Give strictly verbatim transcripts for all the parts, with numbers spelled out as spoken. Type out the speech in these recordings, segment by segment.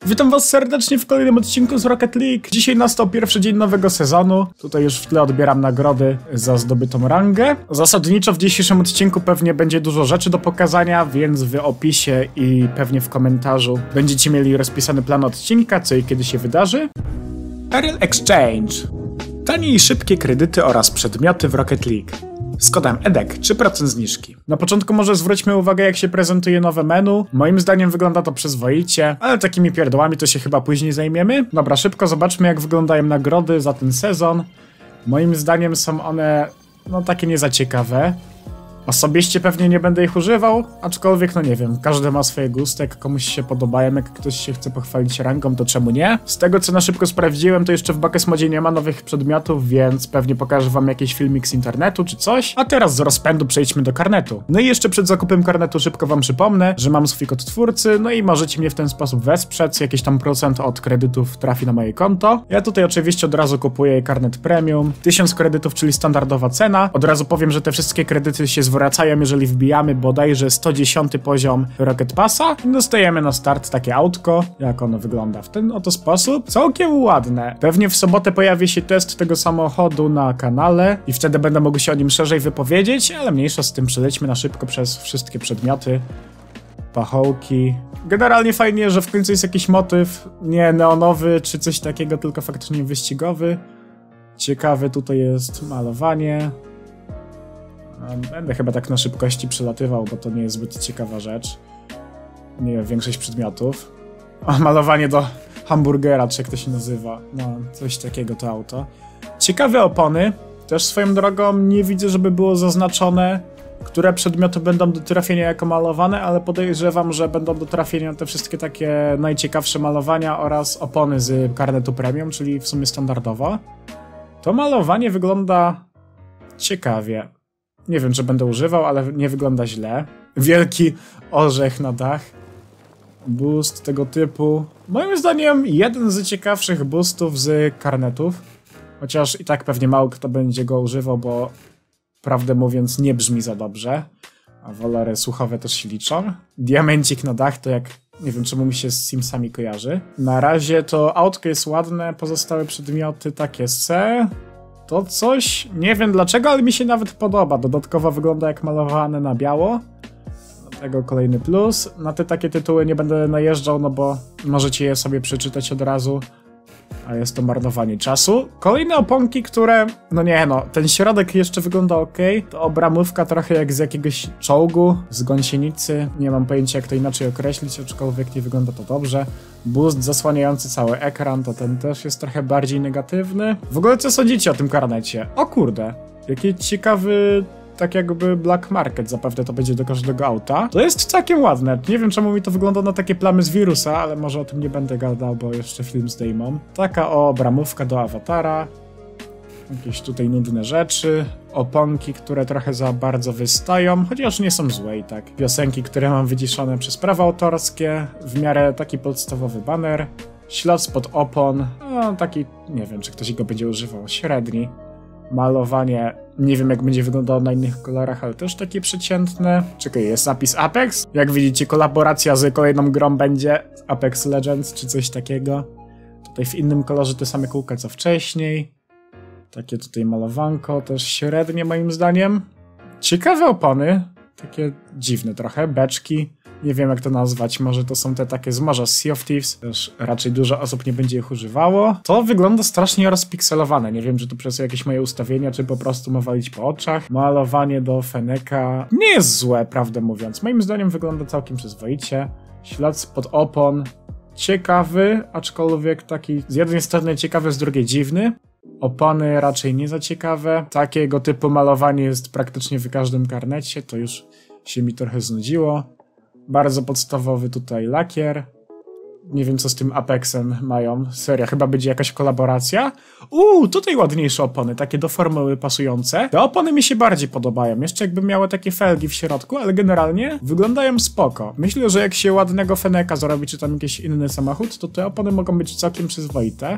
Witam was serdecznie w kolejnym odcinku z Rocket League. Dzisiaj nastał pierwszy dzień nowego sezonu. Tutaj już w tle odbieram nagrody za zdobytą rangę. Zasadniczo w dzisiejszym odcinku pewnie będzie dużo rzeczy do pokazania, więc w opisie i pewnie w komentarzu będziecie mieli rozpisany plan odcinka, co i kiedy się wydarzy. Ariel Exchange. Tanie i szybkie kredyty oraz przedmioty w Rocket League. Z kodem E D E C trzy procent zniżki. Na początku może zwróćmy uwagę, jak się prezentuje nowe menu. Moim zdaniem wygląda to przyzwoicie, ale takimi pierdołami to się chyba później zajmiemy. Dobra, szybko zobaczmy, jak wyglądają nagrody za ten sezon. Moim zdaniem są one, no, takie nie za ciekawe. Osobiście pewnie nie będę ich używał, aczkolwiek no nie wiem, każdy ma swoje gusty, jak komuś się podobają, jak ktoś się chce pochwalić rangą, to czemu nie? Z tego co na szybko sprawdziłem, to jeszcze w Buckets Modzie nie ma nowych przedmiotów, więc pewnie pokażę wam jakiś filmik z internetu czy coś. A teraz z rozpędu przejdźmy do karnetu. No i jeszcze przed zakupem karnetu szybko wam przypomnę, że mam swój kod twórcy, no i możecie mnie w ten sposób wesprzeć, jakieś tam procent od kredytów trafi na moje konto. Ja tutaj oczywiście od razu kupuję karnet premium, tysiąc kredytów, czyli standardowa cena. Od razu powiem, że te wszystkie kredyty się zwracają, jeżeli wbijamy bodajże sto dziesiąty poziom Rocket Passa i dostajemy na start takie autko, jak ono wygląda w ten oto sposób. Całkiem ładne. Pewnie w sobotę pojawi się test tego samochodu na kanale i wtedy będę mógł się o nim szerzej wypowiedzieć, ale mniejsza z tym, przelećmy na szybko przez wszystkie przedmioty. Pachołki. Generalnie fajnie, że w końcu jest jakiś motyw, nie neonowy czy coś takiego, tylko faktycznie wyścigowy. Ciekawe tutaj jest malowanie. Będę chyba tak na szybkości przelatywał, bo to nie jest zbyt ciekawa rzecz. Nie wiem, większość przedmiotów. O, malowanie do hamburgera, czy jak to się nazywa. No, coś takiego to auto. Ciekawe opony. Też swoją drogą nie widzę, żeby było zaznaczone, które przedmioty będą do trafienia jako malowane, ale podejrzewam, że będą do trafienia te wszystkie takie najciekawsze malowania oraz opony z karnetu premium, czyli w sumie standardowo. To malowanie wygląda ciekawie. Nie wiem, czy będę używał, ale nie wygląda źle. Wielki orzech na dach. Boost tego typu. Moim zdaniem jeden z ciekawszych boostów z karnetów. Chociaż i tak pewnie mało kto będzie go używał, bo prawdę mówiąc nie brzmi za dobrze. A wolory słuchowe też się liczą. Diamencik na dach to jak... Nie wiem, czemu mi się z Simsami kojarzy. Na razie to autko jest ładne, pozostałe przedmioty takie se... To coś, nie wiem dlaczego, ale mi się nawet podoba. Dodatkowo wygląda jak malowane na biało. Dlatego kolejny plus. Na te takie tytuły nie będę najeżdżał, no bo możecie je sobie przeczytać od razu. A jest to marnowanie czasu. Kolejne oponki, które... No nie no, ten środek jeszcze wygląda ok. To obramówka trochę jak z jakiegoś czołgu, z gąsienicy. Nie mam pojęcia, jak to inaczej określić, aczkolwiek nie wygląda to dobrze. Boost zasłaniający cały ekran, to ten też jest trochę bardziej negatywny. W ogóle co sądzicie o tym karnecie? O kurde, jaki ciekawy... Tak jakby Black Market, zapewne to będzie do każdego auta. To jest całkiem ładne. Nie wiem, czemu mi to wygląda na takie plamy z wirusa, ale może o tym nie będę gadał, bo jeszcze film zdejmą. Taka o bramówka do awatara. Jakieś tutaj nudne rzeczy. Oponki, które trochę za bardzo wystają, chociaż nie są złe i tak. Piosenki, które mam wyciszone przez prawa autorskie. W miarę taki podstawowy baner. Ślad spod opon. No taki, nie wiem, czy ktoś go będzie używał. Średni. Malowanie, nie wiem jak będzie wyglądało na innych kolorach, ale też takie przeciętne. Czekaj, jest napis Apex. Jak widzicie, kolaboracja z kolejną grą będzie Apex Legends czy coś takiego. Tutaj w innym kolorze te same kółka co wcześniej. Takie tutaj malowanko, też średnie moim zdaniem. Ciekawe opony, takie dziwne trochę, beczki. Nie wiem jak to nazwać, może to są te takie z morza, z Sea of Thieves. Też raczej dużo osób nie będzie ich używało. To wygląda strasznie rozpikselowane. Nie wiem, czy to przez jakieś moje ustawienia, czy po prostu ma walić po oczach. Malowanie do Feneka nie jest złe, prawdę mówiąc. Moim zdaniem wygląda całkiem przyzwoicie. Ślad spod opon ciekawy, aczkolwiek taki z jednej strony ciekawy, z drugiej dziwny. Opony raczej nie za ciekawe. Takiego typu malowanie jest praktycznie w każdym karnecie. To już się mi trochę znudziło. Bardzo podstawowy tutaj lakier. Nie wiem co z tym Apexem mają. Serio, chyba będzie jakaś kolaboracja. Uuu, tutaj ładniejsze opony, takie do formuły pasujące. Te opony mi się bardziej podobają. Jeszcze jakby miały takie felgi w środku, ale generalnie wyglądają spoko. Myślę, że jak się ładnego Feneka zrobi, czy tam jakiś inny samochód, to te opony mogą być całkiem przyzwoite.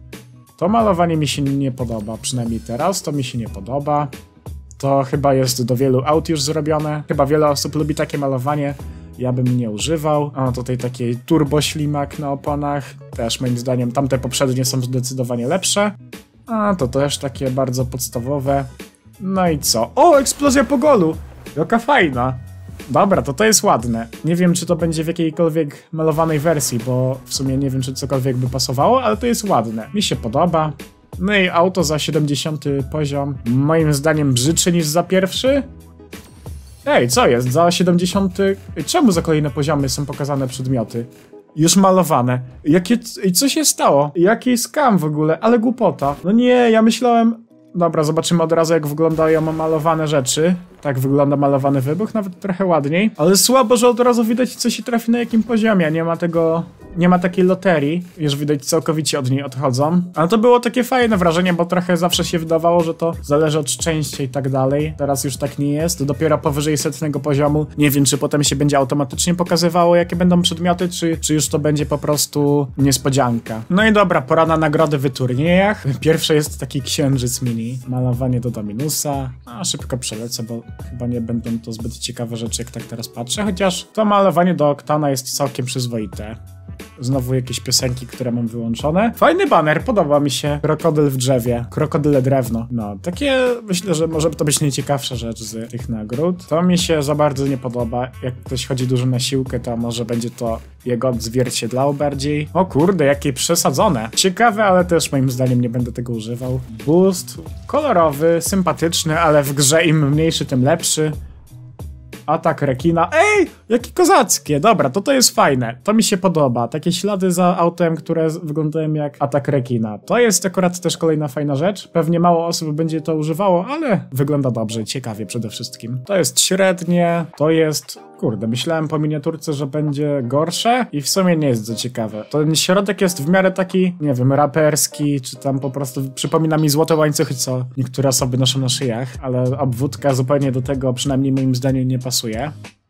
To malowanie mi się nie podoba, przynajmniej teraz to mi się nie podoba. To chyba jest do wielu aut już zrobione. Chyba wiele osób lubi takie malowanie. ja bym nie używał. A tutaj taki turbo ślimak na oponach, też moim zdaniem tamte poprzednie są zdecydowanie lepsze. A to też takie bardzo podstawowe. No i co? O, eksplozja po golu! Jaka fajna! Dobra, to to jest ładne. Nie wiem, czy to będzie w jakiejkolwiek malowanej wersji, bo w sumie nie wiem, czy cokolwiek by pasowało, ale to jest ładne. Mi się podoba. No i auto za siedemdziesiąty poziom. Moim zdaniem brzydszy niż za pierwszy. Ej, co jest? Za siedemdziesiąty... Czemu za kolejne poziomy są pokazane przedmioty? Już malowane. Jakie... I co się stało? Jaki skam w ogóle? Ale głupota. No nie, ja myślałem... Dobra, zobaczymy od razu, jak wyglądają malowane rzeczy. Tak wygląda malowany wybuch, nawet trochę ładniej. Ale słabo, że od razu widać, co się trafi na jakim poziomie. Nie ma tego... Nie ma takiej loterii. Już widać, całkowicie od niej odchodzą. Ale to było takie fajne wrażenie, bo trochę zawsze się wydawało, że to zależy od szczęścia i tak dalej. Teraz już tak nie jest. Dopiero powyżej setnego poziomu. Nie wiem, czy potem się będzie automatycznie pokazywało, jakie będą przedmioty, czy, czy już to będzie po prostu niespodzianka. No i dobra, pora na nagrody w turniejach. Pierwsze jest taki księżyc mini. Malowanie do Dominusa. A szybko przelecę, bo chyba nie będą to zbyt ciekawe rzeczy, jak tak teraz patrzę. Chociaż to malowanie do Oktana jest całkiem przyzwoite. Znowu jakieś piosenki, które mam wyłączone. Fajny baner, podoba mi się. Krokodyl w drzewie. Krokodyle drewno. No, takie myślę, że może to być najciekawsza rzecz z tych nagród. To mi się za bardzo nie podoba. Jak ktoś chodzi dużo na siłkę, to może będzie to jego odzwierciedlało bardziej. O kurde, jakie przesadzone. Ciekawe, ale też moim zdaniem nie będę tego używał. Boost. Kolorowy, sympatyczny, ale w grze im mniejszy, tym lepszy. Atak rekina. Ej! Jakie kozackie! Dobra, to to jest fajne. To mi się podoba. Takie ślady za autem, które wyglądają jak atak rekina. To jest akurat też kolejna fajna rzecz. Pewnie mało osób będzie to używało, ale wygląda dobrze, ciekawie przede wszystkim. To jest średnie. To jest... Kurde, myślałem po miniaturce, że będzie gorsze i w sumie nie jest za ciekawe. Ten środek jest w miarę taki, nie wiem, raperski, czy tam po prostu przypomina mi złote łańcuchy, co niektóre osoby noszą na szyjach, ale obwódka zupełnie do tego, przynajmniej moim zdaniem, nie pasuje.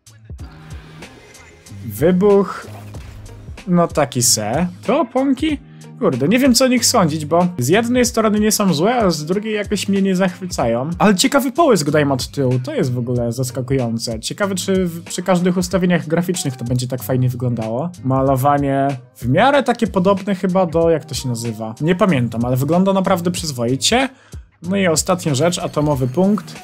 Wybuch... No taki se. To oponki? Kurde, nie wiem, co o nich sądzić, bo z jednej strony nie są złe, a z drugiej jakoś mnie nie zachwycają. Ale ciekawy połysk dają od tyłu, to jest w ogóle zaskakujące. Ciekawe, czy w, przy każdych ustawieniach graficznych to będzie tak fajnie wyglądało. Malowanie w miarę takie podobne chyba do, jak to się nazywa? Nie pamiętam, ale wygląda naprawdę przyzwoicie. No i ostatnia rzecz, atomowy punkt.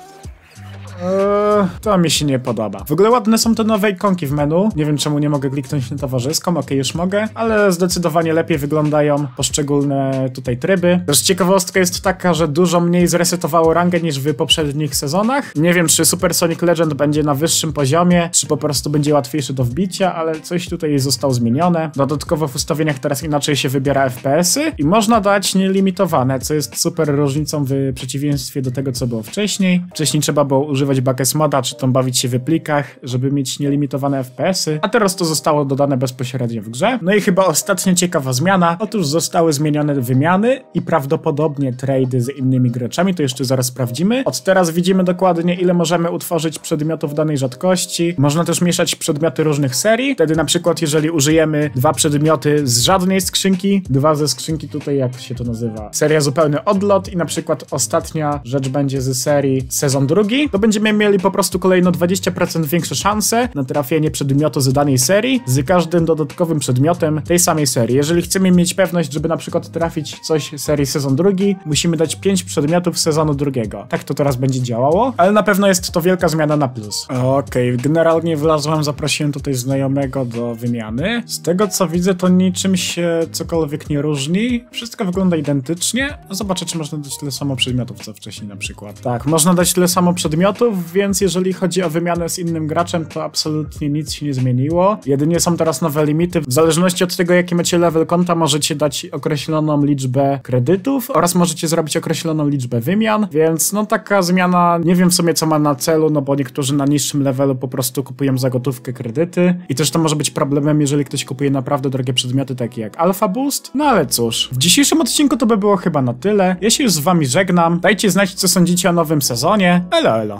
Eee, to mi się nie podoba. W ogóle ładne są te nowe ikonki w menu. Nie wiem, czemu nie mogę kliknąć na towarzyską, okej, już mogę, ale zdecydowanie lepiej wyglądają poszczególne tutaj tryby. Też ciekawostka jest taka, że dużo mniej zresetowało rangę niż w poprzednich sezonach. Nie wiem, czy Super Sonic Legend będzie na wyższym poziomie, czy po prostu będzie łatwiejszy do wbicia, ale coś tutaj zostało zmienione. Dodatkowo w ustawieniach teraz inaczej się wybiera F P S-y i można dać nielimitowane, co jest super różnicą w przeciwieństwie do tego, co było wcześniej. Wcześniej trzeba było używać Backes moda, czy tam bawić się w plikach, żeby mieć nielimitowane F P S-y, a teraz to zostało dodane bezpośrednio w grze. No i chyba ostatnia ciekawa zmiana. Otóż zostały zmienione wymiany i prawdopodobnie trady z innymi graczami, to jeszcze zaraz sprawdzimy. Od teraz widzimy dokładnie, ile możemy utworzyć przedmiotów danej rzadkości. Można też mieszać przedmioty różnych serii. Wtedy na przykład, jeżeli użyjemy dwa przedmioty z żadnej skrzynki, dwa ze skrzynki tutaj, jak się to nazywa? Seria zupełny odlot i na przykład ostatnia rzecz będzie z serii sezon drugi, to będziemy mieli po prostu kolejno dwadzieścia procent większe szanse na trafienie przedmiotu z danej serii z każdym dodatkowym przedmiotem tej samej serii. Jeżeli chcemy mieć pewność, żeby na przykład trafić coś z serii sezon drugi, musimy dać pięć przedmiotów z sezonu drugiego. Tak to teraz będzie działało, ale na pewno jest to wielka zmiana na plus. Okej, okay, generalnie wlazłem, zaprosiłem tutaj znajomego do wymiany. Z tego co widzę, to niczym się cokolwiek nie różni. Wszystko wygląda identycznie. Zobaczę, czy można dać tyle samo przedmiotów, co wcześniej na przykład. Tak, można dać tyle samo przedmiotów, więc jeżeli chodzi o wymianę z innym graczem, to absolutnie nic się nie zmieniło. Jedynie są teraz nowe limity. W zależności od tego, jaki macie level konta, możecie dać określoną liczbę kredytów oraz możecie zrobić określoną liczbę wymian, więc no taka zmiana, nie wiem w sumie co ma na celu, no bo niektórzy na niższym levelu po prostu kupują za gotówkę kredyty i też to może być problemem, jeżeli ktoś kupuje naprawdę drogie przedmioty, takie jak Alpha Boost. No ale cóż, w dzisiejszym odcinku to by było chyba na tyle. Ja się już z wami żegnam. Dajcie znać, co sądzicie o nowym sezonie. Elo, elo.